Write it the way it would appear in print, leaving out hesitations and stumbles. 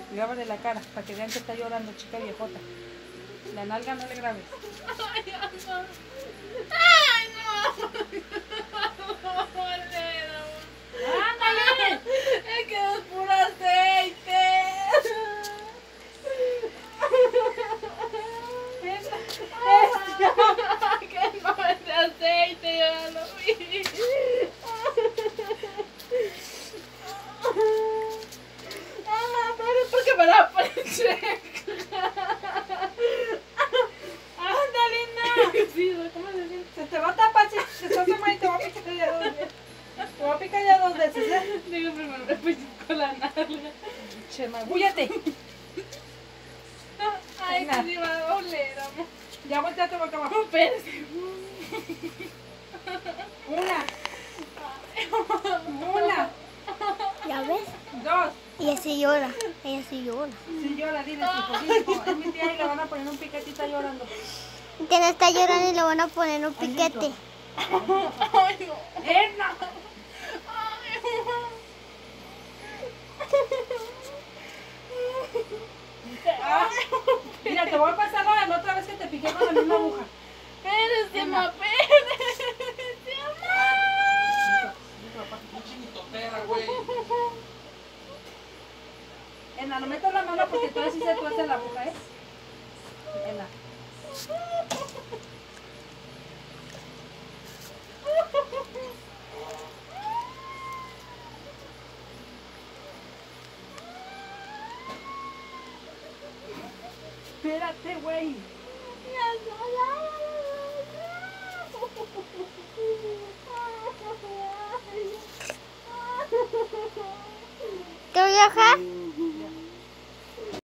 Grábale la cara para que vean que está llorando, chica viejota. La nalga no le grabes. Ay, no. Ay, no. ¡Ándale! Es que es puro aceite. Que no es de aceite, yo ya lo vi. Pero es porque me la ponen. ¡Ándale, no! Sí, ¿cómo se siente? Se te va a tapar, si te estás mal y te va a picar ya 2 veces. Te va a picar ya 2 veces, ¿eh? Digo, primero me pellizco la nalga. Chema, búllate. Ay, Venga. que sí va a doler, amor. Ya volteate boca abajo. Espérese. Una. Una. ¿Ya ves? 2. Ella sí llora. Ella sí llora. Si llora, dile, hijo. Es mi tía y le van a poner un piquetito llorando. Que no está llorando y le van a poner un piquete. Ay, no. ¡Erna! Ah, mira, te voy a pasar la otra vez que te piqué con la misma aguja. Espérese, Emma. ma, espérese, amor. Erna, no metas la mano porque entonces sí se tuerce la aguja, ¿eh? Erna. Espérate, güey. ¿Te voy a dejar?